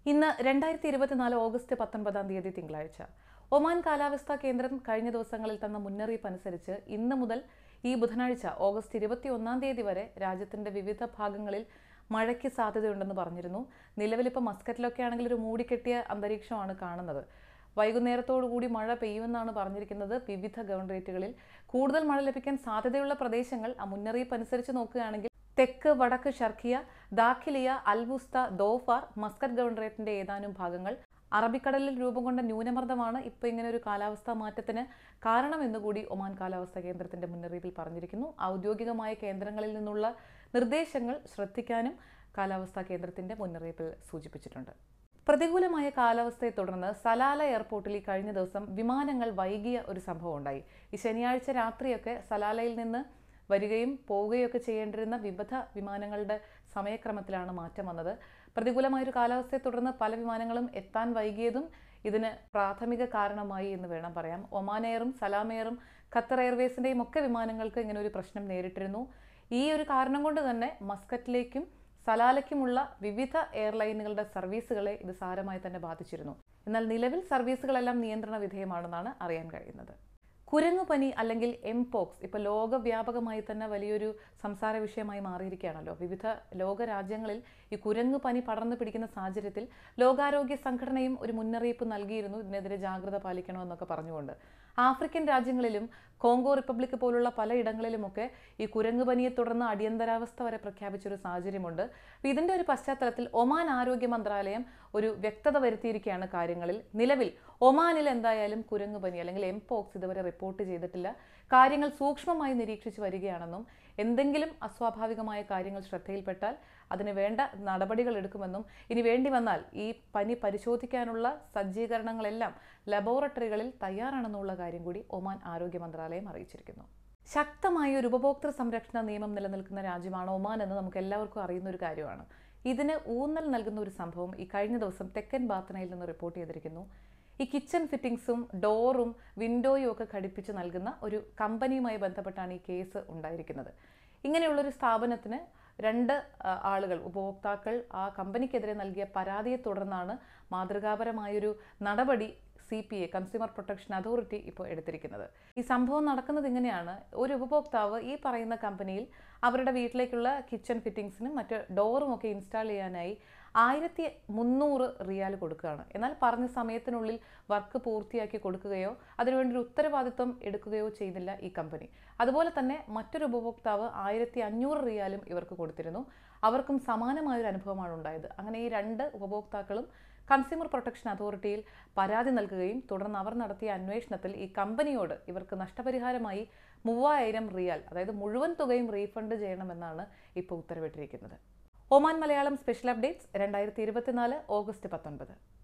ഇന്ന് 2024 ഓഗസ്റ്റ് 19 തിങ്കളാഴ്ച. ഒമാൻ കാലാവസ്ഥാ കേന്ദ്രം കഴിഞ്ഞ ദിവസങ്ങളിൽ തന്ന മുന്നറിയിപ്പ് അനുസരിച്ച് ഇന്ന് മുതൽ ഈ ബുധനാഴ്ച ഓഗസ്റ്റ് 21 വരെ രാജ്യത്തിന്റെ വിവിധ ഭാഗങ്ങളിൽ മഴയ്ക്ക് സാധ്യതയുണ്ടെന്ന് പറഞ്ഞിരുന്നു. നിലവിലിപ്പോൾ മസ്കറ്റിലൊക്കെ ആണെങ്കിൽ ഒരു മൂടിക്കെട്ടിയ അന്തരീക്ഷമാണ് കാണുന്നത്. വൈകുന്നേരത്തോടുകൂടി മഴ പെയ്യുമെന്നാണ് പറഞ്ഞിരിക്കുന്നത്. വിവിധ ഗവർണറേറ്റുകളിൽ കൂടുതൽ മഴ ലഭിക്കാൻ സാധ്യതയുള്ള പ്രദേശങ്ങൾ ആ മുന്നറിയിപ്പ് അനുസരിച്ച് നോക്കുകയാണെങ്കിൽ തെക്ക് വടക്ക് Sharqiya, Dakhiliya, Al Wusta, Dhofar, Muscat ഗവർണറേറ്റിന്റെ ഏതാനും ഭാഗങ്ങൾ. അറബിക്കടലിൽ രൂപം കൊണ്ട ന്യൂനമർദ്ദമാണ് ഇപ്പോൾ ഇങ്ങനെ ഒരു കാലാവസ്ഥാ മാറ്റത്തിന് കാരണമെന്നുകൂടി ഒമാൻ കാലാവസ്ഥാ കേന്ദ്രത്തിന്റെ മുന്നറിയിപ്പിൽ പറഞ്ഞിരിക്കുന്നു. ഔദ്യോഗികമായ കേന്ദ്രങ്ങളിൽ നിന്നുള്ള നിർദ്ദേശങ്ങൾ ശ്രദ്ധിക്കാനും കാലാവസ്ഥാ കേന്ദ്രത്തിന്റെ മുന്നറിയിപ്പിൽ സൂചിപ്പിച്ചിട്ടുണ്ട്. പ്രതികൂലമായ കാലാവസ്ഥയെ തുടർന്ന് സലാല എയർപോർട്ടിൽ കഴിഞ്ഞ ദിവസം വിമാനങ്ങൾ വൈകിയ ഒരു സംഭവം ഉണ്ടായി. ഈ ശനിയാഴ്ച രാത്രിയൊക്കെ സലാലയിൽ നിന്ന് വരികയും പോവുകയൊക്കെ ചെയ്യേണ്ടിരുന്ന വിവിധ വിമാനങ്ങളുടെ സമയക്രമത്തിലാണ് മാറ്റം വന്നത്. പ്രതികൂലമായൊരു കാലാവസ്ഥയെ തുടർന്ന് പല വിമാനങ്ങളും എത്താൻ വൈകിയതും ഇതിന് പ്രാഥമിക കാരണമായി എന്ന് വേണം പറയാം. ഒമാൻ എയറും സലാം എയറും ഖത്തർ എയർവേസിൻ്റെയും ഒക്കെ വിമാനങ്ങൾക്ക് ഇങ്ങനെ ഒരു പ്രശ്നം നേരിട്ടിരുന്നു. ഈ ഒരു കാരണം കൊണ്ട് തന്നെ മസ്കറ്റിലേക്കും സലാലയ്ക്കുമുള്ള വിവിധ എയർലൈനുകളുടെ സർവീസുകളെ ഇത് സാരമായി തന്നെ ബാധിച്ചിരുന്നു. എന്നാൽ നിലവിൽ സർവീസുകളെല്ലാം നിയന്ത്രണ വിധേയമാണെന്നാണ് അറിയാൻ കഴിയുന്നത്. കുരങ്ങുപനി അല്ലെങ്കിൽ എംപോക്സ് ഇപ്പോൾ ലോകവ്യാപകമായി തന്നെ വലിയൊരു സംസാര വിഷയമായി മാറിയിരിക്കുകയാണല്ലോ. വിവിധ ലോകരാജ്യങ്ങളിൽ ഈ കുരങ്ങുപനി പടർന്നു പിടിക്കുന്ന സാഹചര്യത്തിൽ ലോകാരോഗ്യ സംഘടനയും ഒരു മുന്നറിയിപ്പ് നൽകിയിരുന്നു, ഇതിനെതിരെ ജാഗ്രത പാലിക്കണമെന്നൊക്കെ പറഞ്ഞുകൊണ്ട്. ആഫ്രിക്കൻ രാജ്യങ്ങളിലും കോങ്കോ റിപ്പബ്ലിക് പോലുള്ള പലയിടങ്ങളിലുമൊക്കെ ഈ കുരങ്ങുപനിയെ തുടർന്ന് അടിയന്തരാവസ്ഥ വരെ പ്രഖ്യാപിച്ചൊരു സാഹചര്യമുണ്ട്. ഇതിൻ്റെ ഒരു പശ്ചാത്തലത്തിൽ ഒമാൻ ആരോഗ്യ മന്ത്രാലയം ഒരു വ്യക്തത വരുത്തിയിരിക്കുകയാണ് കാര്യങ്ങളിൽ. നിലവിൽ ഒമാനിൽ എന്തായാലും കുരങ്ങുപനി അല്ലെങ്കിൽ എംപോക്സ് ഇതുവരെ റിപ്പോർട്ട് ചെയ്തിട്ടില്ല. കാര്യങ്ങൾ സൂക്ഷ്മമായി നിരീക്ഷിച്ചു വരികയാണെന്നും എന്തെങ്കിലും അസ്വാഭാവികമായ കാര്യങ്ങൾ ശ്രദ്ധയിൽപ്പെട്ടാൽ അതിന് വേണ്ട നടപടികൾ എടുക്കുമെന്നും ഇനി വേണ്ടി വന്നാൽ ഈ പനി പരിശോധിക്കാനുള്ള സജ്ജീകരണങ്ങളെല്ലാം ലബോറട്ടറികളിൽ തയ്യാറാണെന്നുള്ള കാര്യം കൂടി ഒമാൻ ആരോഗ്യ മന്ത്രാലയം അറിയിച്ചിരിക്കുന്നു. ശക്തമായ ഒരു ഉപഭോക്തൃ സംരക്ഷണ നിയമം നിലനിൽക്കുന്ന രാജ്യമാണ് ഒമാൻ എന്ന് നമുക്ക് എല്ലാവർക്കും അറിയുന്ന ഒരു കാര്യമാണ്. ഇതിന് ഊന്നൽ നൽകുന്ന ഒരു സംഭവം ഈ കഴിഞ്ഞ ദിവസം തെക്കൻ ബാത്തനയിൽ നിന്ന് റിപ്പോർട്ട് ചെയ്തിരിക്കുന്നു. ഈ കിച്ചൺ ഫിറ്റിംഗ്സും ഡോറും വിൻഡോയും ഒക്കെ ഘടിപ്പിച്ച് നൽകുന്ന ഒരു കമ്പനിയുമായി ബന്ധപ്പെട്ടാണ് ഈ കേസ് ഉണ്ടായിരിക്കുന്നത്. ഇങ്ങനെയുള്ളൊരു സ്ഥാപനത്തിന് രണ്ട് ആളുകൾ ഉപഭോക്താക്കൾ ആ കമ്പനിക്കെതിരെ നൽകിയ പരാതിയെ തുടർന്നാണ് മാതൃകാപരമായൊരു നടപടി CPA കൺസ്യൂമർ പ്രൊട്ടക്ഷൻ അതോറിറ്റി ഇപ്പോൾ എടുത്തിരിക്കുന്നത്. ഈ സംഭവം നടക്കുന്നത് ഇങ്ങനെയാണ്. ഒരു ഉപഭോക്താവ് ഈ പറയുന്ന കമ്പനിയിൽ അവരുടെ വീട്ടിലേക്കുള്ള കിച്ചൺ ഫിറ്റിംഗ്സിനും മറ്റ് ഡോറും ഒക്കെ ഇൻസ്റ്റാൾ ചെയ്യാനായി 1300 റിയാൽ കൊടുക്കുകയാണ്. എന്നാൽ പറഞ്ഞ സമയത്തിനുള്ളിൽ വർക്ക് പൂർത്തിയാക്കി കൊടുക്കുകയോ അതിനുവേണ്ടി ഒരു ഉത്തരവാദിത്വം എടുക്കുകയോ ചെയ്തില്ല ഈ കമ്പനി. അതുപോലെ തന്നെ മറ്റൊരു ഉപഭോക്താവ് 1500 റിയാലും ഇവർക്ക് കൊടുത്തിരുന്നു. അവർക്കും സമാനമായൊരു അനുഭവമാണ് ഉണ്ടായത്. അങ്ങനെ ഈ രണ്ട് ഉപഭോക്താക്കളും കൺസ്യൂമർ പ്രൊട്ടക്ഷൻ അതോറിറ്റിയിൽ പരാതി നൽകുകയും തുടർന്ന് അവർ നടത്തിയ അന്വേഷണത്തിൽ ഈ കമ്പനിയോട് ഇവർക്ക് നഷ്ടപരിഹാരമായി 3000 റിയാൽ, അതായത് മുഴുവൻ തുകയും റീഫണ്ട് ചെയ്യണമെന്നാണ് ഇപ്പോൾ ഉത്തരവിട്ടിരിക്കുന്നത്. Oman Malayalam special updates 2024 August 19.